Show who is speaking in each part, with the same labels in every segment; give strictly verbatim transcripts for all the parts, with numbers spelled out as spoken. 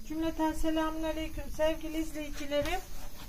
Speaker 1: Cümleten selamünaleyküm sevgili izleyicilerim.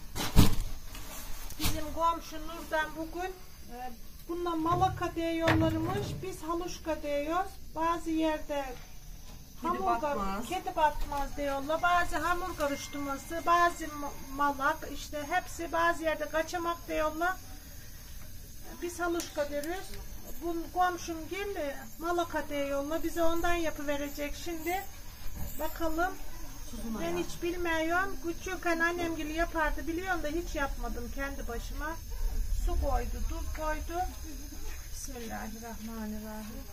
Speaker 1: Bizim komşu Nur'dan bugün e, bununla Malaka diye yollarmış. Biz Haluşka diyoruz. Bazı yerde hamur kedi, kedi batmaz diyorlar. Bazı hamur karıştırması, bazı malak, işte hepsi bazı yerde kaçamak diyorlar. Biz Haluşka diyoruz. Bu komşum geldi Malaka diyorlar. Bize ondan yapıverecek şimdi. Bakalım. Ben hiç bilmiyorum. Küçükken annem gibi yapardı. Biliyorum da hiç yapmadım kendi başıma. Su koydu, tuz koydu. Bismillahirrahmanirrahim.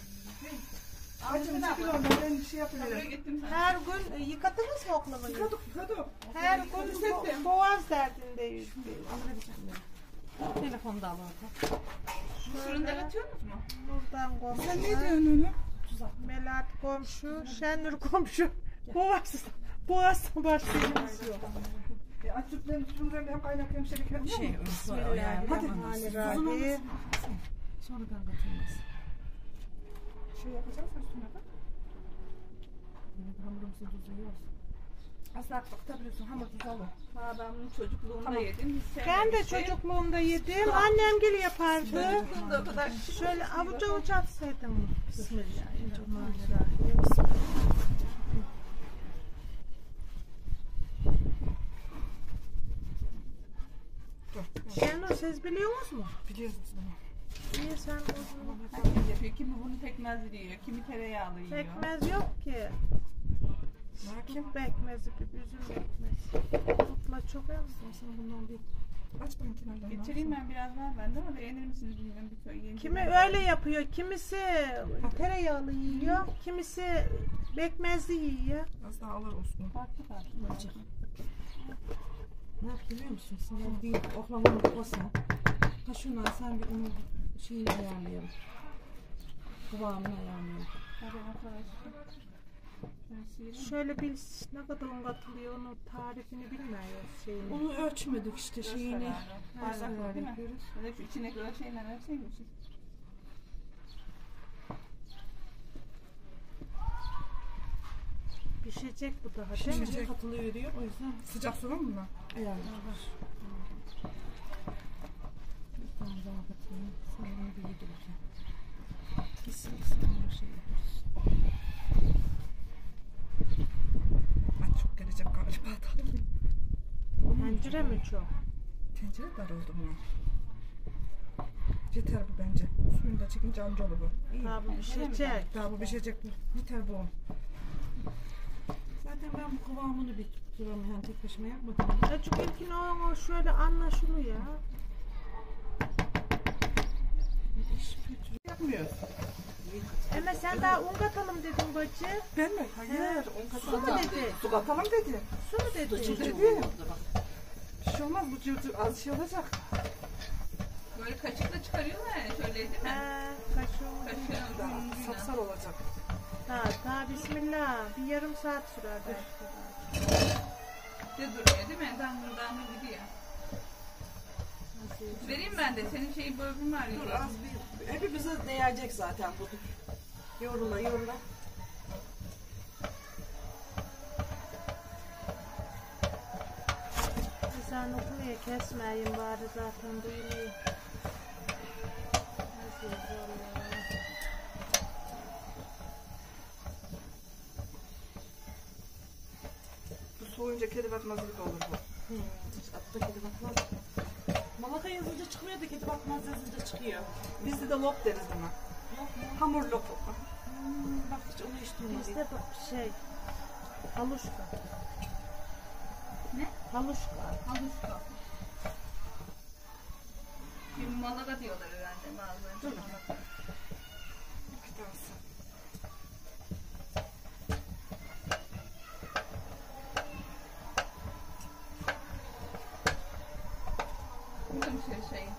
Speaker 2: Acım çıkıyor ben bir şey yapıyorum.
Speaker 1: Her gün yıkadınız mı oklavayı?
Speaker 2: Yıkadık, yıkadık.
Speaker 1: Her gün bo boğaz derdindeyiz.
Speaker 3: Telefonda al orada. Fırında atıyorsunuz mu?
Speaker 1: Buradan komşu.
Speaker 2: Sen ne diyorsun öyle?
Speaker 1: Melat komşu, Şenur komşu. Boğaz, boğazdan başlayacağız.
Speaker 2: E açıklarım şundan hem kaynak hem şerik hem
Speaker 3: Şey,
Speaker 1: Bismillahirrahmanirrahim.
Speaker 3: Sonradan katılmaz.
Speaker 2: şey yapacağız üstüne bak.
Speaker 3: Hamurumuzu tuzuyoruz.
Speaker 2: Asla bakabiliyorsun hamur tuzalı.
Speaker 3: Ha ben bunu çocukluğumda
Speaker 2: Tamam.
Speaker 3: yedim. Hiç
Speaker 1: Ben de
Speaker 3: sevmemiştim.
Speaker 1: çocukluğumda yedim. Annem gel yapardı.
Speaker 3: Çocukluğumda o kadar
Speaker 1: Şöyle avuç avuç atsaydım.
Speaker 3: Bismillahirrahmanirrahim.
Speaker 1: Şenur siz biliyor musunuz?
Speaker 2: Biliyoruz bunu.
Speaker 1: Niye sen bozulma?
Speaker 3: Herkes yapıyor. Kimi bunu pekmezli yiyor, kimi tereyağlı yiyor.
Speaker 1: Pekmez yok ki.
Speaker 2: Lakin
Speaker 1: Dut pekmezi, bir üzüm pekmezi. Dutla çok
Speaker 2: aslında bundan bir aç bakayım kenarlarını.
Speaker 3: Getireyim ben biraz var bende ama beğenir misiniz bilmiyorum bir köy yeni.
Speaker 1: Kimi öyle yapıyor, kimisi tereyağlı yiyor, kimisi pekmezli yiyor.
Speaker 2: Az daha alır olsun.
Speaker 3: Farklı farklı olacak.
Speaker 4: Ne yap biliyor musun? Sen bir oklamanı koysan, ha şuna sen bir onun şeyini ayarlayalım. Kıvamını ayarlayalım.
Speaker 3: Hadi arkadaşlar.
Speaker 1: Şöyle bir ne kadar un katılıyor, onun tarifini bilmiyoruz şeyini.
Speaker 4: Onu ölçmedik işte şeyini.
Speaker 3: Bardakla değil mi?
Speaker 4: yapıyoruz.
Speaker 3: Hadi şu içine göre şeyler verseymişiz.
Speaker 1: Pişecek bu daha değil mi?
Speaker 4: Şimdi katılıyor veriyor o yüzden
Speaker 2: Sıcak su var mı buna?
Speaker 4: ayarlıyoruz. Bir tane daha katılıyor. Sanırım bir yedireceğim. Kesin kesin şey yapıyoruz.
Speaker 2: Aç çok gelecek galiba da.
Speaker 1: Tencere mi çok?
Speaker 2: Tencere dar oldu buna. Yeter bu bence. Suyunu da çekince amca olur bu. İyi.
Speaker 1: Daha bu pişecek.
Speaker 2: Daha bu pişecek bu. Yeter bu.
Speaker 4: Zaten ben bu kıvamını bir tutturamıyorum. Yani tek başıma yapmadım.
Speaker 1: Ya çünkü ilkin o şöyle anlaşılıyor.
Speaker 2: Yapmıyoruz.
Speaker 1: Ama sen daha un katalım dedin bacı.
Speaker 2: Ben mi? Hayır. On
Speaker 1: Su mu dedi?
Speaker 2: Su katalım dedi.
Speaker 1: Su mu dedi?
Speaker 2: Dedi. Bir şey olmaz bu cırcır az şey olacak.
Speaker 3: Böyle kaşıkla çıkarıyorlar yani şöyle değil mi?
Speaker 1: He, kaşığı.
Speaker 3: Kaşığın
Speaker 2: Daha
Speaker 3: ucuyla.
Speaker 2: sapsar olacak.
Speaker 1: Daha, daha bismillah. Bir yarım saat sürer belki.
Speaker 3: De duruyor değil mi? Dangır dangır gidiyor. Vereyim ben de. Senin şeyin bölümün var
Speaker 4: Dur
Speaker 3: ya.
Speaker 4: az bir, hepimize değecek zaten bu. Yorula yorula.
Speaker 1: Ezan okumaya kesmeyin bari zaten duyuluyor. Nasıl yazıyorlar?
Speaker 2: Bu soğuyunca kedi batmaz gibi olur bu.
Speaker 4: Hmm. Altta kedi bakmaz. Malaka yazınca çıkmıyor da kedi bakmaz yazınca çıkıyor.
Speaker 2: Bizde de lop deriz buna. Hamur lop.
Speaker 4: Hmm, bak hiç onu hiç duymadım.
Speaker 1: Bizde bu şey haluşka.
Speaker 3: Ne?
Speaker 1: Haluşka.
Speaker 3: Haluşka. Bir malaga diyorlar herhalde bazıları.
Speaker 2: Dur bakalım. Bir tanesi.
Speaker 3: Bu da bir şey şey.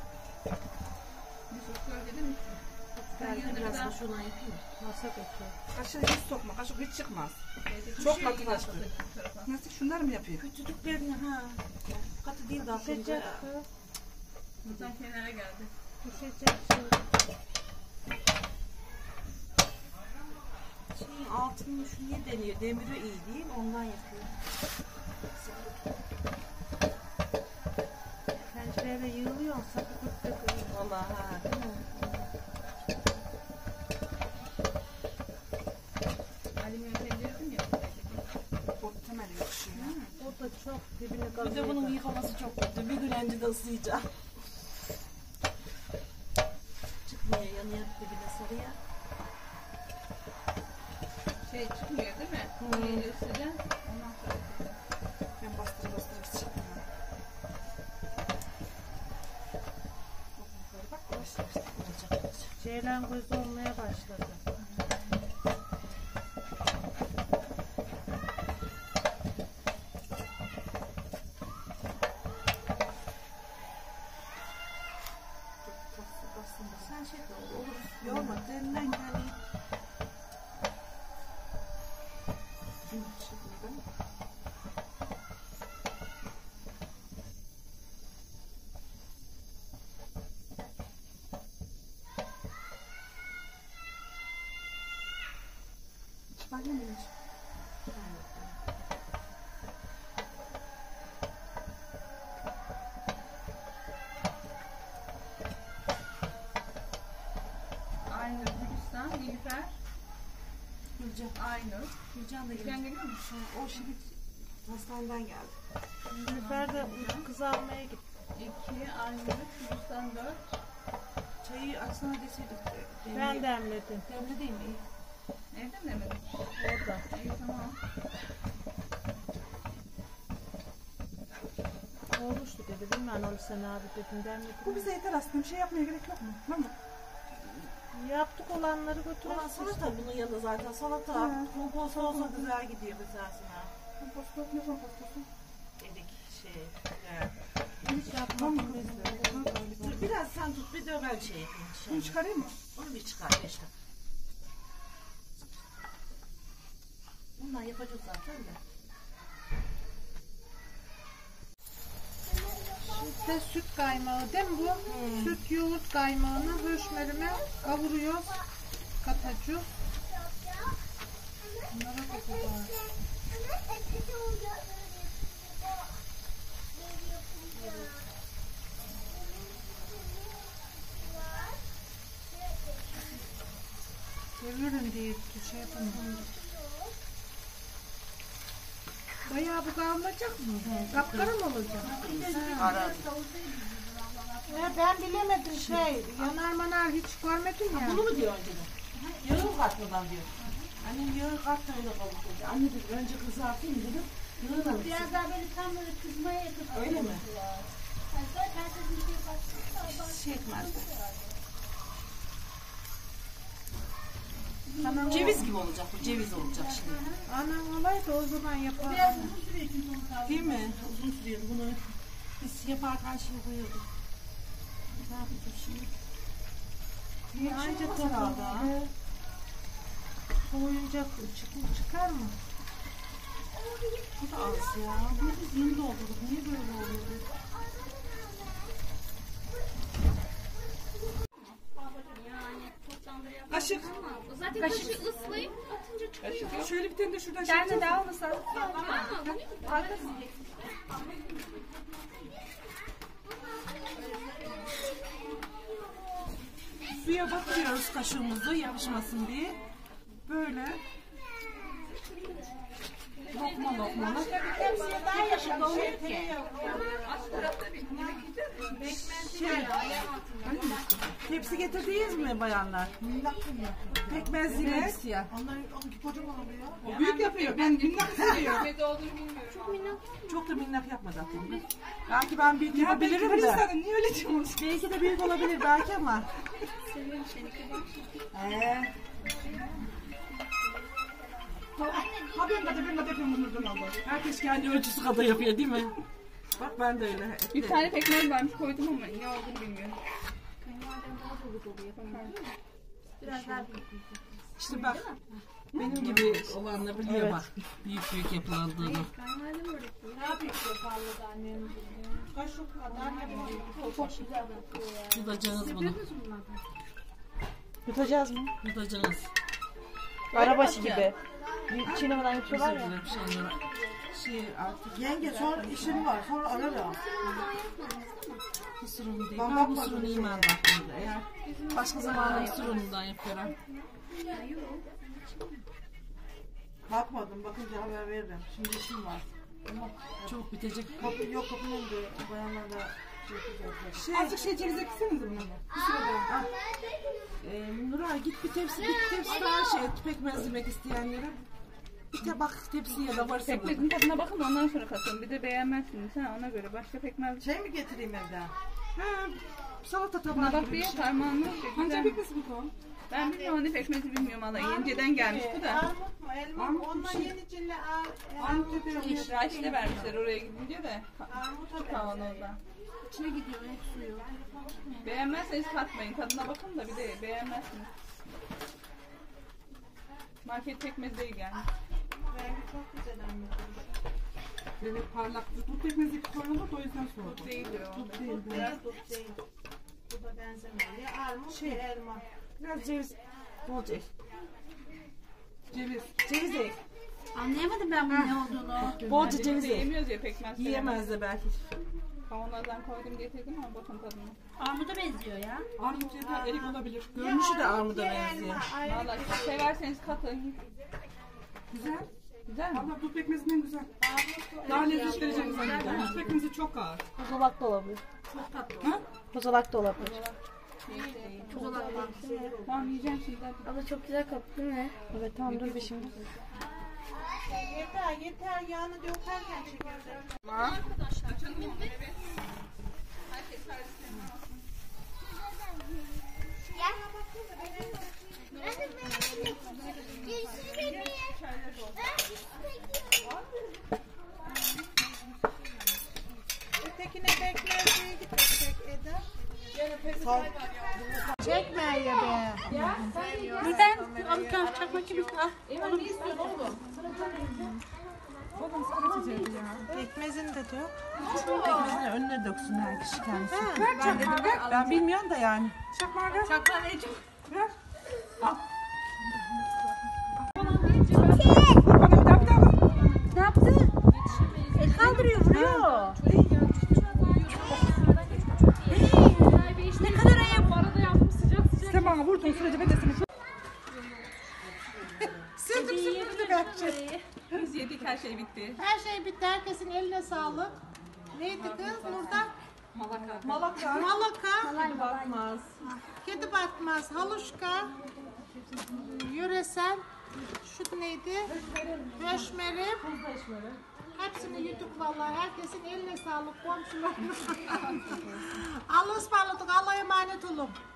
Speaker 3: Yusuf böyle değil mi?
Speaker 4: Ben
Speaker 3: yüzüne
Speaker 4: biraz
Speaker 3: kadar-
Speaker 4: da şuna yapayım.
Speaker 1: Masa götür.
Speaker 2: Kaşığı hiç sokma. Kaşık hiç çıkmaz.
Speaker 3: Şeyde
Speaker 2: Çok
Speaker 3: şey
Speaker 2: katı
Speaker 3: gibi
Speaker 2: kaçtı.
Speaker 3: yapılır bu tarafa.
Speaker 2: Nasıl şunları mı yapayım?
Speaker 4: Küçücüklerini ha. Katı değil de
Speaker 1: Pişecek.
Speaker 4: aslında.
Speaker 3: Buradan kenara geldi.
Speaker 1: Pişecek şimdi.
Speaker 4: şeyin altını şu niye deniyor? Demiri iyi değil, ondan yapıyor.
Speaker 1: Tencereye yığılıyorsa bu kırk da iyi.
Speaker 4: Valla ha, değil mi?
Speaker 3: Alüminyum tencere mi yapıyor?
Speaker 2: O temel yakışıyor.
Speaker 1: O da çok dibine
Speaker 4: Bir
Speaker 1: kalıyor.
Speaker 4: de bunun yıkaması çok kötü. Bir gün önce de ısıyacağım. Çıkmıyor, yanıyor dibine sarıya.
Speaker 3: Şey çıkmıyor değil mi? Hmm. İyice ısıracaksın. Ondan sonra ısıracaksın.
Speaker 2: Ben bastır bastır çıkmıyor. Bak yavaş yavaş olacak.
Speaker 1: Ceylan gözü olmaya başladı.
Speaker 4: Sen şey de olur, olur. Yorma, derinden geldi.
Speaker 2: Çıkar mı hiç?
Speaker 3: Aynur, Gülistan, Nilüfer,
Speaker 4: Gülcan.
Speaker 3: Aynur.
Speaker 4: Gülcan da
Speaker 3: Sen
Speaker 4: geldi.
Speaker 3: geliyor musun?
Speaker 4: O şimdi hastaneden geldi.
Speaker 1: Nilüfer de kız almaya gitti.
Speaker 3: İki, Aynur, Gülistan dört.
Speaker 4: Çayı açsana deseydik. Demli-
Speaker 1: Ben demledim.
Speaker 4: Demli değil mi?
Speaker 3: Evde mi demedin?
Speaker 1: Orada.
Speaker 3: İyi tamam.
Speaker 1: Olmuştu dedi. Bilmem onu sen abi dedim. Demledim.
Speaker 2: Bu bize yeter aslında. Bir şey yapmaya gerek yok mu? Mama.
Speaker 1: Yaptık olanları
Speaker 4: Ulan
Speaker 1: götürürüz.
Speaker 4: salata bunun yanında zaten. Salata.
Speaker 2: Ha.
Speaker 4: Kompost olsa güzel gidiyor mesela.
Speaker 2: Kompostu, ne kompostu?
Speaker 4: Edik şey. Evet.
Speaker 1: Hiç yapmadım mesela.
Speaker 4: Dur biraz sen tut, bir de ben şey yapayım.
Speaker 2: Bunu çıkarayım mı?
Speaker 4: Onu bir çıkar, beş dakika. Bundan yapacağız zaten de.
Speaker 1: Şimdi süt kaymağı değil mi bu? Süt yoğurt kaymağını höşmerime kavuruyoruz. Katacağız. Bunlara katacağız. Seviyorum diye bir şey yapamıyorum. Bayağı bu kalmayacak mı? Kapkara mı olacak?
Speaker 4: Ara.
Speaker 1: Ya ben bilemedim şey, yanar manar hiç görmedim ya.
Speaker 4: Bunu mu diyor önceden? Yağı katmadan diyor. Annem yağı katla öyle kavuk dedi. Anne dedi önce kızartayım dedim. Yağını alırsın.
Speaker 5: Biraz daha böyle tam böyle kızmaya yakın.
Speaker 4: Öyle mi?
Speaker 5: Yani zaten herkesin bir şey başlıyor.
Speaker 4: Şey etmezdi.
Speaker 1: Anam
Speaker 4: Ceviz gibi olacak bu. Ceviz olacak şimdi.
Speaker 1: Anam olaydı o zaman yapardım.
Speaker 5: Biraz uzun sürüyor çünkü onu kavurmak.
Speaker 4: Değil mi? Uzun sürüyor. Bunu biz yaparken şey koyuyorduk. Ne yapacağız şimdi?
Speaker 1: Bir anca
Speaker 4: olmaz herhalde, ha?
Speaker 1: topladı. Soğuyunca çıkıp çıkar mı?
Speaker 4: Bu da az ya. Bunu biz yeni doldurduk. Niye böyle oluyor?
Speaker 5: Yani toplamda yapmak
Speaker 2: Kaşık.
Speaker 5: ama zaten kaşığı ıslayıp atınca çıkıyor.
Speaker 2: Şöyle bir tane de şuradan şey
Speaker 3: Kendine devam mısın?
Speaker 5: Ama
Speaker 3: Arkasın.
Speaker 4: Suya batırıyoruz kaşığımızı yapışmasın diye. Böyle lokma lokma.
Speaker 1: Hepsi daha yakın oluyor ki.
Speaker 4: Şey, tepsi getirdiniz mi bayanlar? Pekmez yine siyah.
Speaker 2: O büyük yapıyor. Ben minnak seviyorum.
Speaker 3: Ne olduğunu bilmiyorum.
Speaker 4: Çok da minnak yapmadı aslında. Belki ben büyük
Speaker 2: Ya ben
Speaker 4: yapabilirim de.
Speaker 2: Kıbrıs'tan niye öyle diyorsunuz?
Speaker 4: Belki de büyük olabilir belki ama.
Speaker 5: seviyorum seni kibar.
Speaker 4: Ee,
Speaker 2: Ha ben de ben de yapıyorum bunu bundan da.
Speaker 4: herkes kendi ölçüsü kadar yapıyor değil mi? Bak ben de öyle.
Speaker 3: Bir tane pekmez varmış koydum ama ne olduğunu bilmiyorum.
Speaker 5: Kayınvalidem daha dolu dolu yapamam. Biraz daha büyük.
Speaker 4: İşte bak benim gibi olanla biliyor bak büyük büyük yapılandığını.
Speaker 5: Kayınvalidem böyle yapıyor.
Speaker 1: Ne yapıyor pahalı annem biliyor. Kaşık kadar yapıyor.
Speaker 5: Çok güzel yapıyor ya.
Speaker 4: Yutacağız bunu.
Speaker 1: Yutacağız mı?
Speaker 4: Yutacağız.
Speaker 6: Arabaşı gibi. Çiğnemeden yapıyorlar ya.
Speaker 4: Bir şeyler. Şey artık
Speaker 2: Yenge sonra işim var. Sonra ararım.
Speaker 4: mısır unu değil.
Speaker 2: Ben
Speaker 4: Ben
Speaker 2: bakmadım
Speaker 4: mısır unu
Speaker 2: şeye.
Speaker 4: yemem bak burada. Eğer başka zamanda mısır unundan yapıyorum.
Speaker 2: Bakmadım. Bakınca haber veririm. Şimdi işim var.
Speaker 4: Çok bitecek.
Speaker 2: Kapı yok kapının önünde. Bayanlar da şey yapacaklar.
Speaker 4: Şey, azıcık şey ceviz eksenize buna. Bir sırada. Al. Ee, Nuray git bir tepsi, bir tepsi daha şey et, pekmez yemek isteyenlere. Bir de bak tepsiye de varsa
Speaker 3: Pekmezin tadına bakın da ondan sonra katın. Bir de beğenmezsiniz ha ona göre. Başka pekmez.
Speaker 2: Şey mi getireyim evden?
Speaker 4: Ha, salata tabağı
Speaker 3: Buna bak
Speaker 4: gibi
Speaker 3: bir
Speaker 4: bir şey.
Speaker 3: parmağını.
Speaker 4: Hangi pekmezi bu konu?
Speaker 3: Ben bilmiyorum hani pekmezi bilmiyorum valla. Yenceden gelmiş bu da.
Speaker 1: Armut mu elma mı? Onunla yenicille armut
Speaker 3: İşte vermişler oraya gidince de.
Speaker 1: Armut'a
Speaker 3: Kavanozda.
Speaker 5: İçine gidiyor hep suyu.
Speaker 3: Beğenmezseniz katmayın. Tadına bakın da bir de beğenmezsiniz. Market pekmezi değil yani.
Speaker 1: rengi çok güzel armut.
Speaker 4: Böyle parlak. Bu pekmezi koyulur da o yüzden sordum.
Speaker 3: Değil o.
Speaker 1: Tut değil, tut değil. Bu da benzemiyor. Ya armut
Speaker 4: Şey.
Speaker 1: ya elma.
Speaker 4: Biraz ceviz. Bol ceviz. Ceviz. Ceviz ek.
Speaker 5: Anlayamadım ben bunun ne olduğunu.
Speaker 4: Bolca
Speaker 3: Biz
Speaker 4: ceviz
Speaker 3: de
Speaker 4: ek.
Speaker 3: yemiyoruz ya pekmez.
Speaker 4: Yiyemez de belki.
Speaker 3: Kavanozdan koydum getirdim ama bakın tadına.
Speaker 5: Armuda benziyor ya.
Speaker 4: Armut ya da erik olabilir. Görünüşü de armuda benziyor.
Speaker 3: Valla severseniz katın.
Speaker 4: Güzel.
Speaker 3: Güzel mi?
Speaker 4: Valla dut pekmezinden güzel. Daha lezzet verecek güzel. Dut pekmezi çok ağır.
Speaker 6: Kozalak da olabilir.
Speaker 5: Çok tatlı.
Speaker 6: Kozalak da olabilir.
Speaker 3: Tamam yiyeceğim şimdi. hadi.
Speaker 6: Abla çok güzel kapı değil mi? Evet tamam dur bir şimdi.
Speaker 1: Yeter yeter yağını dökerken çekirdek. Ötekine bekmezliğe gidecek Eda. Çekme ya be.
Speaker 5: Buradan alacağım çakma gibi.
Speaker 1: Bekmezini de dök.
Speaker 4: Pekmezini önüne döksün her kişi kendisi. Ben dedim ver. Ben bilmiyorum da yani. Çakmağı ver.
Speaker 3: Çakma ne çok?
Speaker 4: Ver. Al. Bana bir daha bir daha.
Speaker 5: Ne yaptı? El kaldırıyor vuruyor. Ne kadar ayıp. Bu arada yaptım sıcak sıcak.
Speaker 4: Sen bana vurduğun sürece ben de seni çok...
Speaker 1: Sildim süpürdüm bence.
Speaker 3: Biz yedik her şey bitti.
Speaker 1: Her şey bitti. Herkesin eline sağlık. Neydi kız? Nurdan?
Speaker 3: Malaka.
Speaker 1: Malaka. Malaka.
Speaker 5: Malay malay.
Speaker 1: Kedi batmaz. Haluşka. Yöresel. Şu neydi? Höşmerim. Hepsini yuttuk vallahi. Herkesin eline sağlık komşularım. Allah'a ısmarladık. Allah'a emanet olun.